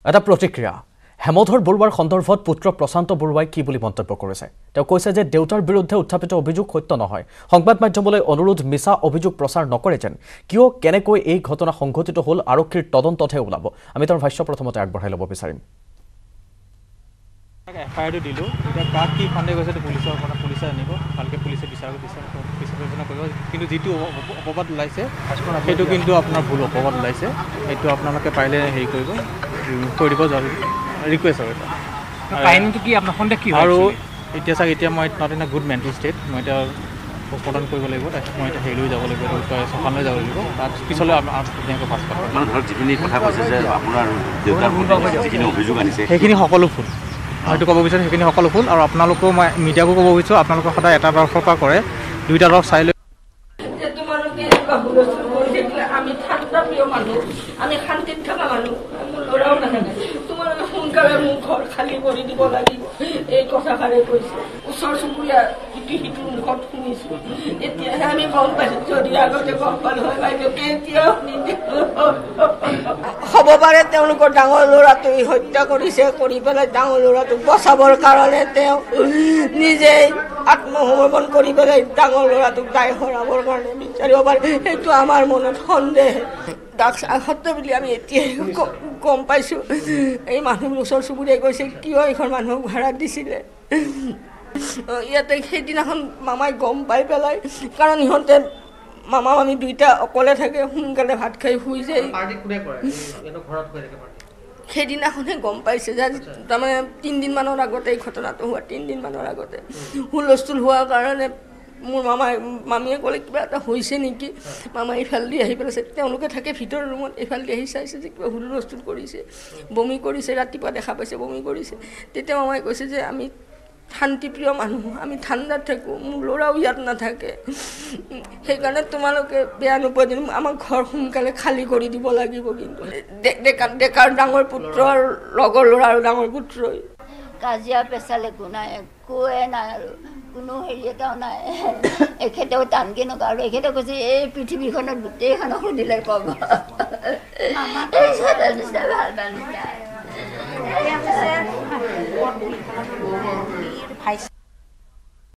এটা প্ৰতিক্ৰিয়া হেমধৰ বৰুৱাৰ সন্দৰ্ভত পুত্ৰ প্ৰশান্ত বৰুৱাই কি বুলি মন্তব্য কৰিছে তেওঁ কৈছে যে দেউতাৰ বিৰুদ্ধে উত্থাপিত অভিযোগ সত্য নহয় সংবাদ মাধ্যমলৈ অনুৰোধ মিছা অভিযোগ প্ৰচাৰ নকৰে যেন কিয় কেনেকৈ এই ঘটনা সংঘটিত হ'ল আৰক্ষীৰ তদন্ততহে ওলাব আমি তাৰ ভাষ্য প্ৰথমতে আগবঢ়াই ল'ব বিচাৰিম এফআইআৰটো দিলোঁ এতিয়া কাক কি সন্দেহ গৈছে পুলিচে আনিব ভালকৈ পুলিচে বিচাৰ বিবেচনা কৰিব কিন্তু যিটো অপবাদ ওলাইছে সেইটো কিন্তু আপোনাৰ ভুল অপবাদ ওলাইছে এইটো আপোনালোকে পাৰিলে হেৰি কৰিব কৈ দিব ৰিকুৱেষ্ট আৰু কাহিনীটো কি আপোনাৰ সন্দেহ কি আৰু এতিয়া চাওক এতিয়া মই not in a good mental state মই এতিয়া পষ্টমৰ্টম কৰিব লাগিব তাৰপিছত মই এতিয়া হেৰিলৈ যাব লাগিব চফানলৈ যাব লাগিব তাত পিছলৈ ধুনীয়াকৈ পাছ পাব ধৰক যিখিনি কথা কৈছে যে আপোনাৰ দেউতাৰ যিখিনি অভিযোগ আনিছে সেইখিনি সকলো ভুল হয়তো ক'ব বিচাৰোঁ সেইখিনি সকলো ভুল আৰু আপোনালোকেও মই মিডিয়াকো ক'ব বিচাৰোঁ আপোনালোকে সদায় এটা তৰফৰ পৰা কৰে দুইটা তৰফ চাই লৈ আমি ঠাণ্ডা প্ৰিয় মানুহ আমি শান্তিত থকা মানুহ মোৰ ল'ৰাও নাথাকে তোমালোকে সোনকালে মোৰ ঘৰ খালী কৰি দিব লাগিব এই কথাষাৰে কৈছে ওচৰ চুবুৰীয়া ইটো সিটোৰ মুখত শুনিছোঁ এতিয়াহে আমি গম পাইছোঁ যদি আগতে গম পালোঁ হয় বাইদেউ কেতিয়াও হ'ব পাৰে তেওঁলোকৰ ডাঙৰ ল'ৰাটোক হত্যা কৰিছে কৰি পেলাই ডাঙৰ ল'ৰাটোক বচাবৰ কাৰণে তেওঁ নিজেই আত্মসমৰ্পণ কৰি পেলাই ডাঙৰ ল'ৰাটোক দায় সৰাবৰ কাৰণে বিচাৰিব পাৰে সেইটো আমাৰ মনত সন্দেহ সত্য বুলি আমি এতিয়াই গম পাইছোঁ এই মানুহবোৰ ওচৰ চুবুৰীয়াই কৈছে কিয় এইখন মানুহক ভাড়া দিছিলে ইয়াতে সেইদিনাখন মামাই গম পাই পেলাই কাৰণ ইহঁতে মামা আমি দুইটা অকলে থাকে সোনকালে ভাত খাই শুই যায় সেইদিনাখনে গম পাইছে যে তাৰমানে 3 দিনমানৰ আগতে এই ঘটনাটো হোৱা 3 দিনমানৰ আগতে হুলস্থুল হোৱাৰ কাৰণে মোৰ মামীয়ে ক'লে কিবা এটা হৈছে নেকি মামাই ইফালেদি আহি পেলাইছে তেওঁলোকে থাকে ভিতৰৰ ৰুমত এইফালেদি আহি চাইছে যে কিবা হুলস্থুল কৰিছে বমি কৰিছে ৰাতিপুৱা দেখা পাইছে বমি কৰিছে তেতিয়া মামাই কৈছে যে আমি শান্তিপ্ৰিয় মানুহ আমি ঠাণ্ডাত থাকোঁ মোৰ ল'ৰাও ইয়াত নাথাকে সেইকাৰণে তোমালোকে বেয়া নোপোৱা যেন আমাক ঘৰ সোনকালে খালী কৰি দিব লাগিব কিন্তু ডেকাৰ ডাঙৰ পুত্ৰৰ লগৰ ল'ৰা আৰু ডাঙৰ পুত্ৰই কাজিয়া পেচাল একো নাই একোৱে নাই আৰু কোনো হেৰি এটাও নাই এখেতেও টানকৈ নকয় আৰু এখেতে কৈছে এই পৃথিৱীখনত গোটেইখনক সুধিলে পাব ভাল